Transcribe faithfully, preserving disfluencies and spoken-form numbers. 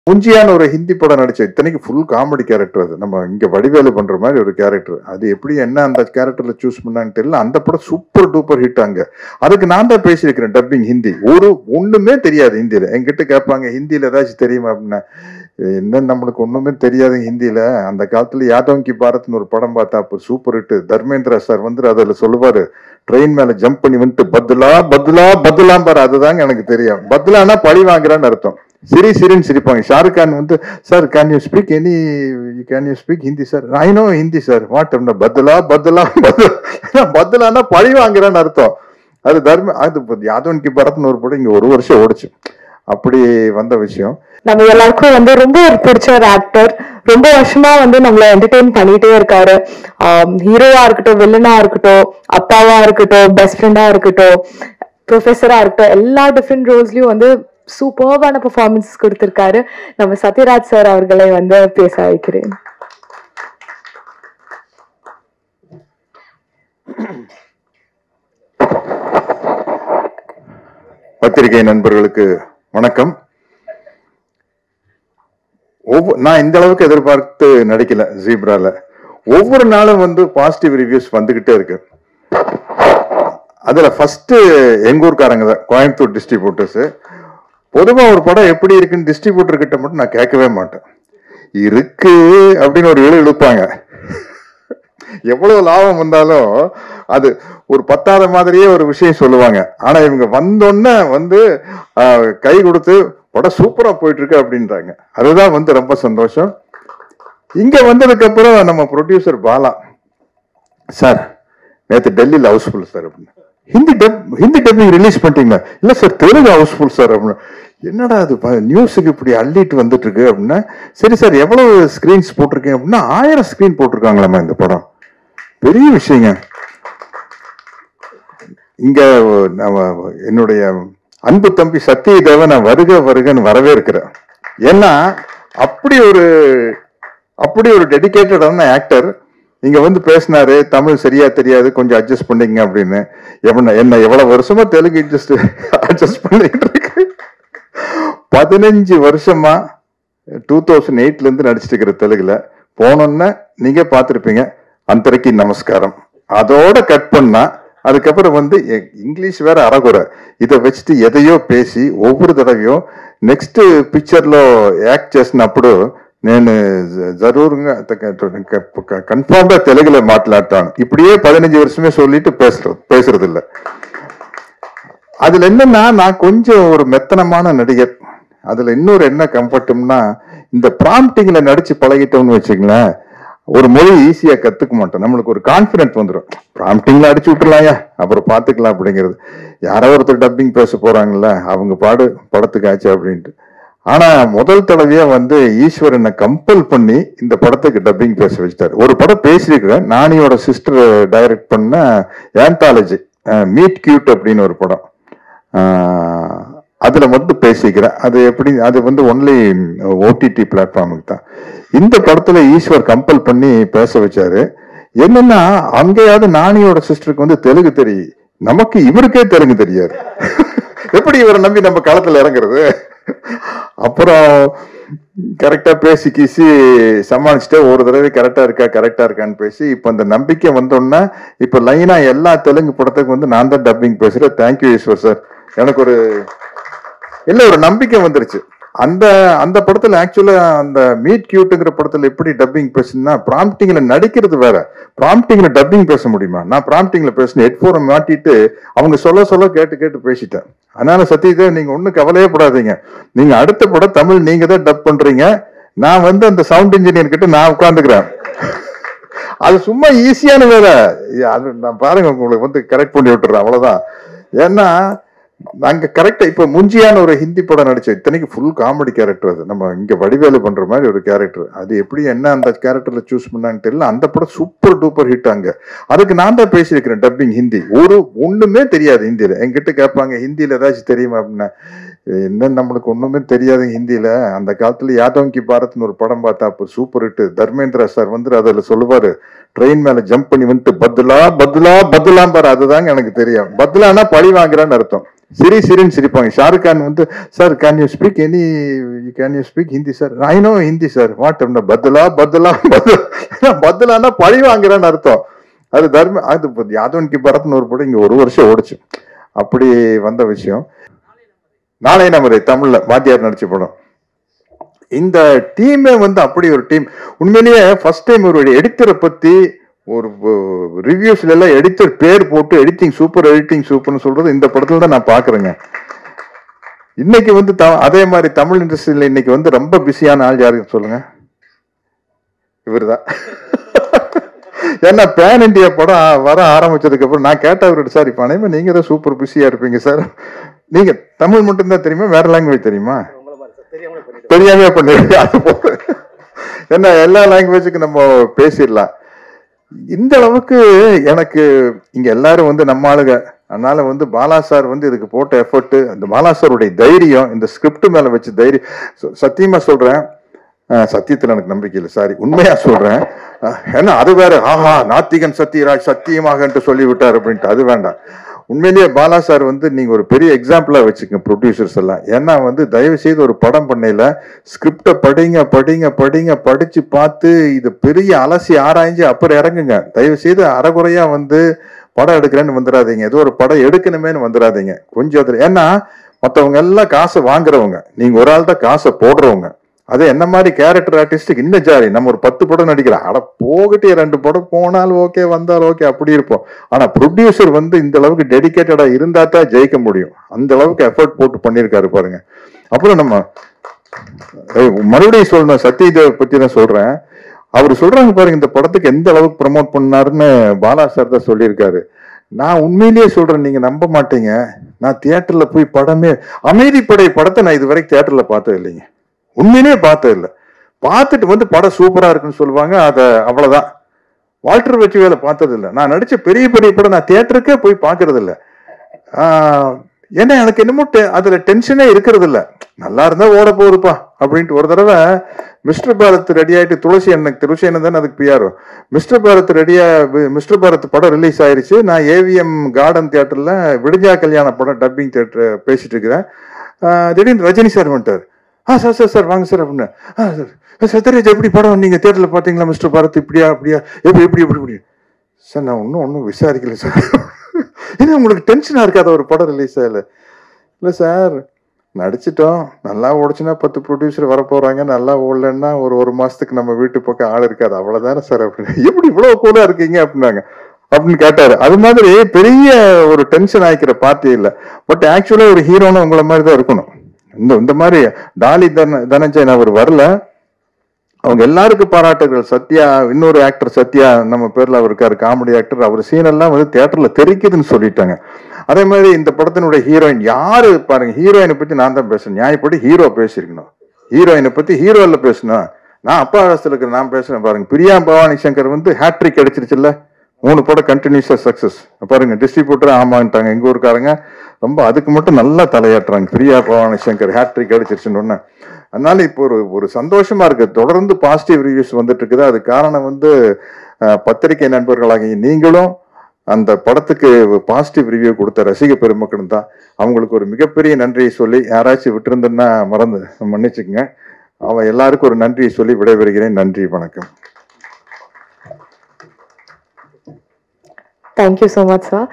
முஞ்சியான ஒரு ஹிந்தி படம் நடிச்ச இத்தனைக்கு ஃபுல் காமெடி கேரக்டர். அது நம்ம இங்க வடிவேலு பண்ற மாதிரி ஒரு கேரக்டர். அது எப்படி என்ன அந்த கேரக்டர்ல சூஸ் பண்ணான்னு தெரியல. அந்த படம் சூப்பர் டூப்பர் ஹிட் அங்க. அதுக்கு நான் தான் பேசியிருக்கிறேன் டப்பிங் ஹிந்தி. ஒரு ஒண்ணுமே தெரியாது ஹிந்தியில. என்கிட்ட கேட்பாங்க ஹிந்தியில ஏதாச்சும் தெரியுமா அப்படின்னா, என்ன நம்மளுக்கு ஒண்ணுமே தெரியாது ஹிந்தியில. அந்த காலத்துல யாதவ் கி பாரத்னு ஒரு படம் பார்த்தா அப்ப சூப்பர் ஹிட். தர்மேந்திரா சார் வந்து அதுல சொல்லுவாரு, ட்ரெயின் மேல ஜம்ப் பண்ணி வந்துட்டு பத்லா பத்லா பத்லாம் பாரு. அதுதாங்க எனக்கு தெரியும். பத்லானா பழி வாங்குறான்னு அர்த்தம். சிரி சிரின்னு சிரிப்பாங்க. ஷாருக் கான் வந்து, sir can you speak any can you speak Hindi sir? I no Hindi sir. What பத்லா பத்லா பத்லானா பழி வாங்குறான்னு அர்த்தம். அது தர்ம அது யாதவ் கி பாரத்னு ஒரு படம் இங்க ஒரு வருஷம் ஓடிச்சு. அப்படி வந்த விஷயம். நம்ம எல்லாருக்கும் வந்து ரொம்ப ஒரு பிடிச்ச ஒரு ஆக்டர். ரொம்ப வருஷமா வந்து நம்மள என்டர்டெயின் பண்ணிட்டே இருக்காரு. ஹீரோவா இருக்கட்டும், வில்லனா இருக்கட்டும், அப்பாவா இருக்கட்டும், பெஸ்ட் ஃப்ரெண்டா இருக்கட்டும், ப்ரொஃபஸரா இருக்கட்டும், எல்லா டிஃப்ரெண்ட் ரோல்ஸ்லயும் வந்து சூப்பர்வான பெர்ஃபார்மன்ஸ் கொடுத்திருக்காரு. நம்ம சத்யராஜ் சார் அவர்களை வந்து பேச வைக்கிறேன். பத்திரிகை நண்பர்களுக்கு வணக்கம். நான் இந்த அளவுக்கு எதிர்பார்த்து நடிக்கல ஜீப்ரால. ஒவ்வொரு நாளும் வந்து பாசிட்டிவ் ரிவ்யூஸ் வந்துகிட்டே இருக்கு. அதுல ஃபர்ஸ்ட் எங்க ஊர்காரங்க தான், கோயம்புத்தூர் டிஸ்ட்ரிபியூட்டர்ஸ். பொதுவா ஒரு படம் எப்படி இருக்குன்னு டிஸ்ட்ரிபியூட்டர் கிட்ட மட்டும் நான் கேட்கவே மாட்டேன். இருக்கு அப்படின்னு ஒரு இழு இழுப்பாங்க. எவ்வளவு லாபம் வந்தாலும் அது ஒரு பத்தாத மாதிரியே ஒரு விஷயம் சொல்லுவாங்க. ஆனா இவங்க வந்தோடனே வந்து கை கொடுத்து படம் சூப்பரா போயிட்டு இருக்கு அப்படின்றாங்க. அதுதான் வந்து ரொம்ப சந்தோஷம். இங்க வந்ததுக்கு அப்புறம் நம்ம ப்ரொடியூசர் பாலா சார், நேற்று டெல்லியில் ஹவுஸ்ஃபுல் சார் அப்படின்னு. Hindi dub Hindi dubbing release பண்ணிட்டீங்களா? இல்ல சார் தெலுங்கு ஹவுஸ்ஃபுல் சார் அப்படின்னு. என்னடா அது நியூஸுக்கு இப்படி அள்ளிட்டு வந்துட்டு இருக்கு அப்படின்னா, சரி சார் எவ்வளவு ஸ்கிரீன்ஸ் போட்டிருக்கேன் அப்படின்னா, ஆயிரம் ஸ்கிரீன் போட்டிருக்காங்களாமா இந்த படம். பெரிய விஷயங்க. இங்க என்னுடைய அன்பு தம்பி சத்யதேவ நான் வருக வருகன்னு வரவே இருக்கிறேன். ஏன்னா அப்படி ஒரு அப்படி ஒரு டெடிகேட்டடான ஆக்டர் இங்க வந்து பேசினாரு. தமிழ் சரியா தெரியாது, கொஞ்சம் அட்ஜஸ்ட் பண்ணிங்க அப்படின்னு. என்ன எவ்வளவு வருஷமா தெலுங்கு அட்ஜஸ்ட் அட்ஜஸ்ட் பண்ணிட்டு இருக்கு. பதினஞ்சு வருஷமா டூ தௌசண்ட் எயிட்ல இருந்து நடிச்சிட்டு இருக்கிற தெலுங்குல போனோன்னா நீங்க பார்த்துருப்பீங்க அந்தரைக்கு நமஸ்காரம். அதோட கட் பண்ணா அதுக்கப்புறம் வந்து இங்கிலீஷ் வேற அறகுறை. இதை வச்சுட்டு எதையோ பேசி ஒவ்வொரு தடவையும் நெக்ஸ்ட் பிக்சர்ல యాక్ట్ చేసినప్పుడు నేను జరూరుగా కన్ఫర్మ్ గా తెలుగులో మాట్లాడతాను. இப்படியே பதினஞ்சு வருஷமே சொல்லிட்டு பேசுறது பேசுறது இல்லை. அதுல என்னன்னா, நான் கொஞ்சம் ஒரு மெத்தனமான நடிகர். அதுல இன்னொரு என்ன கம்ஃபர்ட்னா, இந்த ப்ராம்ப்டிங்ல நடிச்சு பழகிட்டோம்னு வச்சுங்களேன், ஒரு மொழி ஈஸியா கத்துக்க மாட்டோம். நம்மளுக்கு ஒரு கான்பிடன்ஸ் வந்துடும். ப்ராம்ப்டிங்ல அடிச்சு விட்டுலாயா, அப்புறம் பாத்துக்கலாம் அப்படிங்கிறது. யாரோ ஒருத்தர் டப்பிங் பேச போறாங்கல்ல, அவங்க பாடு படத்துக்கு ஆச்சு அப்படின்ட்டு. ஆனா முதல் தடவையா வந்து ஈஸ்வரனை கம்பல் பண்ணி இந்த படத்துக்கு டப்பிங் பேச வச்சிட்டாரு. ஒரு படம் பேசியிருக்கிறேன், நானியோட சிஸ்டர் டைரக்ட் பண்ண ஆந்தாலஜி மீட் கியூட் அப்படின்னு ஒரு படம். அதுல மட்டும் பேசிக்கிறேன். அது எப்படி, அது வந்து ஒன்லி ஓடிடி பிளாட்ஃபார்முக்கு தான். இந்த படத்துல ஈஸ்வர் கம்பல் பண்ணி பேச வச்சாரு. என்னன்னா, அங்கேயாவது நானியோட சிஸ்டருக்கு வந்து தெலுங்கு தெரியும், நமக்கு இவருக்கே தெலுங்கு தெரியாது. எப்படி இவரை நம்பி நம்ம களத்துல இறங்குறது? அப்புறம் கரெக்டா பேசி கீசி சமாளிச்சுட்டு ஒரு தடவை கரெக்டா இருக்கா கரெக்டா இருக்கான்னு பேசி இப்ப அந்த நம்பிக்கை வந்தோன்னா இப்ப லைனா எல்லா தெலுங்கு படத்துக்கு வந்து நான் தான் டப்பிங் பேசுறேன். Thank you Eswar sir. எனக்கு ஒரு இல்ல ஒரு நம்பிக்கை வந்துருச்சு. அந்த அந்த படத்துல ஆக்சுவலா அந்த மீட் கியூட்டுங்கிற படத்துல எப்படி டப்பிங் பேசுனா, ப்ராம்ப்டிங்ல நடிக்கிறது வேற, ப்ராம்ப்டிங்ல டப்பிங் பேச முடியுமா? நான் ப்ராம்ப்டிங்ல பேசினேன், ஹெட்போனை மாட்டிட்டு அவங்க சொல்ல சொல்ல கேட்டு கேட்டு பேசிட்டேன். அதனால சத்யதேவ் நீங்க ஒன்னும் கவலையே படாதீங்க. நீங்க அடுத்த படம் தமிழ் நீங்க தான் டப் பண்றீங்க. நான் வந்து அந்த சவுண்ட் இன்ஜினியர் கிட்ட நான் உட்காந்துக்கிறேன். அது சும்மா ஈஸியான வேலை. அது நான் பாருங்க உங்களுக்கு வந்து கரெக்ட் பண்ணி விட்டுறேன், அவ்வளவுதான். ஏன்னா நாங்க கரெக்டா இப்ப முஞ்சியான ஒரு ஹிந்தி படம் நடிச்ச இத்தனைக்கு ஃபுல் காமெடி கேரக்டர். அது நம்ம இங்க வடிவேலு பண்ற மாதிரி ஒரு கேரக்டர். அது எப்படி என்ன அந்த கேரக்டர்ல சூஸ் பண்ணான்னு தெரியல. அந்த படம் சூப்பர் டூப்பர் ஹிட் அங்க. அதுக்கு நான் தான் பேசியிருக்கிறேன் டப்பிங் ஹிந்தி. ஒரு ஒண்ணுமே தெரியாது ஹிந்தியில. என்கிட்ட கேட்பாங்க ஹிந்தியில ஏதாச்சும் தெரியுமா அப்படின்னா, என்ன நம்மளுக்கு ஒண்ணுமே தெரியாது ஹிந்தியில. அந்த காலத்துல யாதவ் கி பாரத்னு ஒரு படம் பார்த்தா அப்ப சூப்பர் ஹிட். தர்மேந்திரா சார் வந்து அதுல சொல்லுவாரு, ட்ரெயின் மேல ஜம்ப் பண்ணி வந்துட்டு பத்லா பத்லா பத்லாம் பாரு. அதுதாங்க எனக்கு தெரியும். பத்லானா பழி வாங்குறான்னு அர்த்தம். சிரி சிரின்னு சிரிப்பாங்க. ஷாருக் கான் வந்து sir can you speak any can you speak Hindi sir, I no Hindi sir, what பத்தலா பத்தலா பத்தலான்னா பழி வாங்குறேன்னு அர்த்தம். அது தர்ம அது யாதவன் கி பரத்னு ஒரு படம் இங்க ஒரு வருஷம் ஓடிச்சு, அப்படி வந்த விஷயம். நாளை நமது தமிழ்ல வாத்தியார் நடிச்ச படம். இந்த டீமே வந்து அப்படி ஒரு டீம். உண்மையிலேயே ஃபர்ஸ்ட் டைம் ஒரு எடிட்டரை பத்தி ஒரு ரிவ்யூஸ்ல எல்லாம் எடிட்டர் பேர் போட்டு எடிட்டிங் சூப்பர் எடிட்டிங் சூப்பர்னு சொல்றது இந்த படத்துல தான் நான் பாக்குறேங்க. இன்னைக்கு வந்து அதே மாதிரி தமிழ் இண்டஸ்ட்ரியில இன்னைக்கு வந்து ரொம்ப பிஸியான ஆள் யாருன்னு சொல்லுங்க, இவர்தான். ஏன்னா பேன் இண்டியா படம் வர ஆரம்பிச்சதுக்கு அப்புறம் நான் கேட்ட அவர்கிட்ட, சார் இப்ப அனைவரும் நீங்க தான் சூப்பர் பிஸியா இருப்பீங்க சார், நீங்க தமிழ் மட்டும்தான் தெரியுமா வேற லாங்குவேஜ் தெரியுமா? தெரியாம பண்ணிருக்கீங்க. ஏன்னா எல்லா லாங்குவேஜுக்கும் நம்ம பேசிடலாம். இந்த அளவுக்கு எனக்கு இங்க எல்லாரும் வந்து நம்ம ஆளுங்க. அதனால வந்து பாலா சார் வந்து இதுக்கு போட்ட எஃபர்ட், அந்த பாலா சாருடைய தைரியம், இந்த ஸ்கிரிப்ட் மேல வச்சு தைரியம், சத்தியமா சொல்றேன், சத்தியத்துல எனக்கு நம்பிக்கை இல்லை, சாரி உண்மையா சொல்றேன். ஏன்னா அது வேற, ஆஹா நாத்திகன் சத்யராஜ் சத்தியமாக சொல்லி விட்டார் அப்படின்ட்டு, அது வேண்டாம். உண்மையிலேயே பாலா சார் வந்து நீங்க ஒரு பெரிய எக்ஸாம்பிளா வச்சுக்கோங்க ப்ரொடியூசர்ஸ் எல்லாம். ஏன்னா வந்து தயவு செய்து ஒரு படம் பண்ணையில ஸ்கிரிப்டை படிங்க படிங்க படிங்க படிச்சு பார்த்து இது பெரிய அலசி ஆராய்ஞ்சு அப்புறம் இறங்குங்க. தயவு செய்து அறகுறையா வந்து படம் எடுக்கிறேன்னு வந்துடாதீங்க, ஏதோ ஒரு படம் எடுக்கணுமேன்னு வந்துடாதீங்க கொஞ்சம் அதுல. ஏன்னா மற்றவங்க எல்லாம் காசை வாங்குறவங்க, நீங்க ஒரு ஆள் தான் காசை போடுறவங்க. அது என்ன மாதிரி கேரக்டர் ஆர்டிஸ்டுக்கு இன்னும் ஜாலி, நம்ம ஒரு பத்து படம் நடிக்கிறோம், அட போகிட்டே ரெண்டு படம் போனால் ஓகே வந்தால் ஓகே அப்படி இருப்போம். ஆனா ப்ரொடியூசர் வந்து இந்த அளவுக்கு டெடிகேட்டடா இருந்தா தான் ஜெயிக்க முடியும். அந்த அளவுக்கு எஃபர்ட் போட்டு பண்ணியிருக்காரு பாருங்க. அப்புறம் நம்ம மறுபடியும் சொல்லணும், சத்யதேவ் பத்தி தான் சொல்றேன். அவர் சொல்றாங்க பாருங்க, இந்த படத்துக்கு எந்த அளவுக்கு ப்ரமோட் பண்ணாருன்னு பாலா சார் தான் சொல்லியிருக்காரு. நான் உண்மையிலேயே சொல்றேன், நீங்க நம்ப மாட்டீங்க, நான் தியேட்டர்ல போய் படமே அமைதிப்படை படத்தை நான் இது வரைக்கும் தியேட்டர்ல பார்த்தது இல்லைங்க, உண்மையிலேயே பார்த்தது இல்லை. பார்த்துட்டு வந்து படம் சூப்பரா இருக்குன்னு சொல்லுவாங்க, அதை அவ்வளவுதான். வால்டர் வச்சு வேலை பார்த்தது இல்லை. நான் நடிச்ச பெரிய பெரிய படம் நான் தியேட்டருக்கே போய் பார்க்கறது இல்லை. ஆஹ் ஏன்னா எனக்கு என்னமோ அதுல டென்ஷனே இருக்கிறது இல்லை, நல்லா இருந்தா ஓட போகுதுப்பா அப்படின்ட்டு. ஒரு தடவை மிஸ்டர் பாரத் ரெடி ஆயிட்டு, துளசி எனக்கு துளசி என்ன தானே அதுக்கு பிஆர், மிஸ்டர் பாரத் ரெடியா மிஸ்டர் பாரத் படம் ரிலீஸ் ஆயிருச்சு. நான் ஏவிஎம் கார்டன் தியேட்டர்ல விடுஞ்சா கல்யாண படம் டப்பிங் தியேட்டர் பேசிட்டு இருக்கிறேன். திடீர்னு ரஜினி சார் வந்துட்டார். ஆ சார் சார் சார் வாங்க சார் அப்படின்னு. ஆ சார் சத்யராஜ் எப்படி படம் நீங்க தியேட்டர்ல பாத்தீங்களா மிஸ்டர் பாரத், இப்படியா அப்படியா எப்படி எப்படி எப்படி இப்படி சார், நான் ஒன்றும் ஒன்றும் விசாரிக்கல சார். ஏன்னா உங்களுக்கு டென்ஷனா இருக்காத ஒரு படம் ரிலீஸ் ஆகல? இல்லை சார் நடிச்சிட்டோம், நல்லா ஓடிச்சுன்னா பத்து ப்ரொடியூசர் வர போறாங்க, நல்லா ஓடலன்னா ஒரு ஒரு மாசத்துக்கு நம்ம வீட்டு பக்கம் ஆள் இருக்காது, அவ்வளவுதானே சார் அப்படின்னு. எப்படி இவ்வளவு கூட இருக்கீங்க அப்படின்னாங்க அப்படின்னு கேட்டாரு. அது மாதிரி பெரிய ஒரு டென்ஷன் ஆகிக்கிற பார்ட்டி இல்லை. பட் ஆக்சுவலா ஒரு ஹீரோன்னு உங்களை மாதிரி தான் இருக்கணும். இந்த இந்த மாதிரி டாலி தன தனஞ்சயன் அவர் வரல, அவங்க எல்லாருக்கும் பாராட்டுகள். சத்யா, இன்னொரு ஆக்டர் சத்யா நம்ம பேர்ல அவர் இருக்காரு, காமெடி ஆக்டர், அவர் சீன் எல்லாம் வந்து தியேட்டர்ல தெரிக்குதுன்னு சொல்லிட்டாங்க. அதே மாதிரி இந்த படத்தினுடைய ஹீரோயின் யாரு பாருங்க, ஹீரோயினை பத்தி நான் தான் பேசுறேன், நியாயப்படி ஹீரோ பேசியிருக்கணும், ஹீரோயினை பத்தி ஹீரோல பேசணும். நான் அப்பா காலத்துல இருக்கிற நான் பேசுறேன் பாருங்க. பிரியா பவானி சங்கர் வந்து ஹேட்ரிக் அடிச்சிருச்சுல்ல, மூணு படம் கண்டினியூஸா சக்சஸ் பாருங்க. டிஸ்ட்ரிபியூட்டர் ஆமான்ட்டாங்க எங்க ஊருக்காரங்க, ரொம்ப அதுக்கு மட்டும் நல்லா தலையாட்டுறாங்க. பிரியா பவானி சங்கர் ஹேட்ரிக் அடிச்சிருச்சுன்னு. அதனால இப்போ ஒரு ஒரு சந்தோஷமா இருக்கு, தொடர்ந்து பாசிட்டிவ் ரிவ்யூஸ் வந்துட்டு இருக்குது. அது காரணம் வந்து பத்திரிகை நண்பர்களாகிய நீங்களும் அந்த படத்துக்கு பாசிட்டிவ் ரிவ்யூ கொடுத்த ரசிக பெருமக்களும் தான். அவங்களுக்கு ஒரு மிகப்பெரிய நன்றியை சொல்லி, யாராச்சும் விட்டுருந்தேன்னா மறந்து மன்னிச்சுக்குங்க. அவன் எல்லாருக்கும் ஒரு நன்றியை சொல்லி விடைபெறுகிறேன். நன்றி, வணக்கம். Thank you so much, sir.